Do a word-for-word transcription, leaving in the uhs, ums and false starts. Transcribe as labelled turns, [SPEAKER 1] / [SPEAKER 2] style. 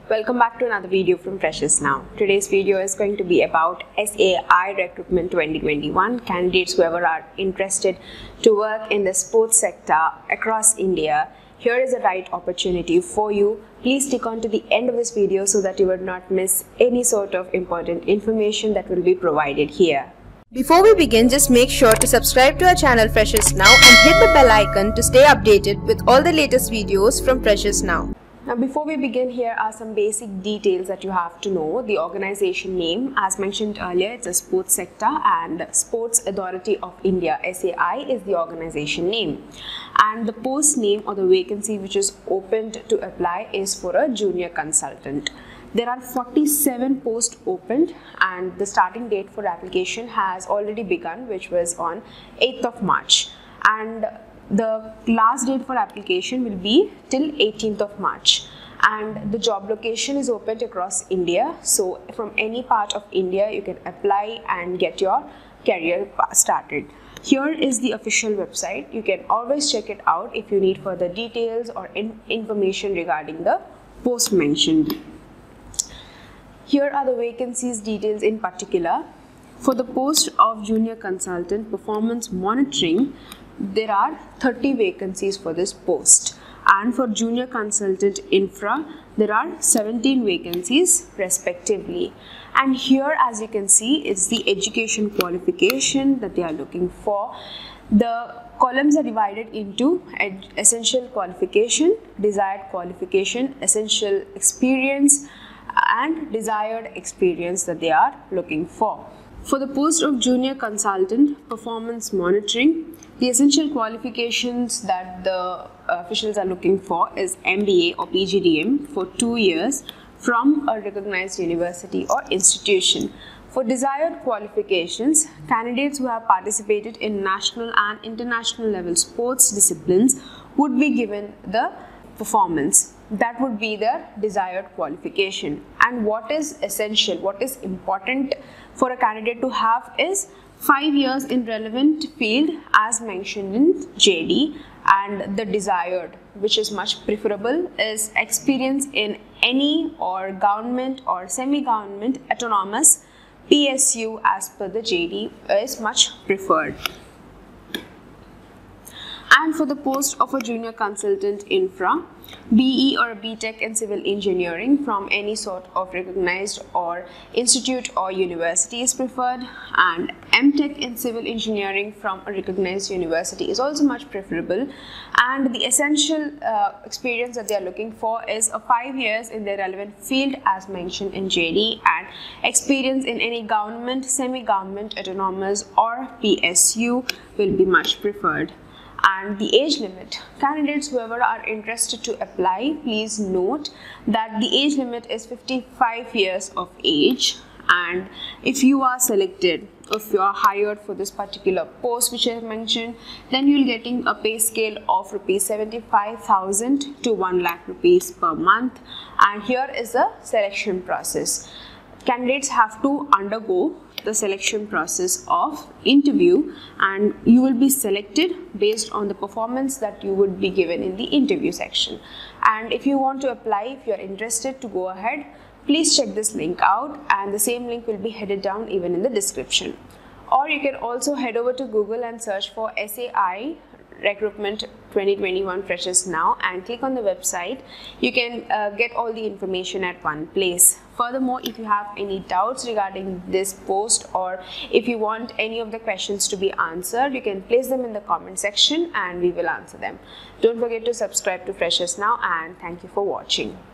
[SPEAKER 1] Welcome back to another video from Freshers Now. Today's video is going to be about S A I Recruitment twenty twenty-one. Candidates whoever are interested to work in the sports sector across India, here is a right opportunity for you. Please stick on to the end of this video so that you will not miss any sort of important information that will be provided here.
[SPEAKER 2] Before we begin, just make sure to subscribe to our channel Freshers Now and hit the bell icon to stay updated with all the latest videos from Freshers Now.
[SPEAKER 1] Now before we begin, here are some basic details that you have to know. The organization name, as mentioned earlier, it's a sports sector, and Sports Authority of India, S A I, is the organization name. And the post name or the vacancy which is opened to apply is for a junior consultant. There are forty-seven posts opened, and the starting date for application has already begun, which was on eighth of March. And the last date for application will be till eighteenth of March, and the job location is opened across India. So from any part of India you can apply and get your career started. Here is the official website. You can always check it out if you need further details or in information regarding the post mentioned. Here are the vacancies details in particular. For the post of junior consultant performance monitoring, there are thirty vacancies for this post, and for junior consultant infra there are seventeen vacancies respectively. And here, as you can see, is the education qualification that they are looking for. The columns are divided into essential qualification, desired qualification, essential experience, and desired experience that they are looking for. For the post of junior consultant performance monitoring, the essential qualifications that the officials are looking for is M B A or P G D M for two years from a recognized university or institution. For desired qualifications, candidates who have participated in national and international level sports disciplines would be given the performance. That would be the desired qualification. And what is essential, what is important for a candidate to have is five years in relevant field as mentioned in J D, and the desired, which is much preferable, is experience in any or government or semi-government autonomous P S U as per the J D is much preferred. And for the post of a junior consultant infra, B E or B Tech in civil engineering from any sort of recognized or institute or university is preferred, and M Tech in civil engineering from a recognized university is also much preferable. And the essential uh, experience that they are looking for is a five years in their relevant field as mentioned in J D, and experience in any government, semi-government, autonomous or P S U will be much preferred. And the age limit, candidates whoever are interested to apply, please note that the age limit is fifty-five years of age. And if you are selected, if you are hired for this particular post which I have mentioned, then you will getting a pay scale of rupees seventy-five thousand to one lakh rupees per month. And here is the selection process. Candidates have to undergo the selection process of interview, and you will be selected based on the performance that you would be given in the interview section. And if you want to apply, if you are interested to go ahead, please check this link out, and the same link will be headed down even in the description. Or you can also head over to Google and search for S A I Recruitment twenty twenty-one Freshers Now and click on the website. You can uh, get all the information at one place. Furthermore, if you have any doubts regarding this post, or if you want any of the questions to be answered, you can place them in the comment section and we will answer them. Don't forget to subscribe to Freshers Now, and thank you for watching.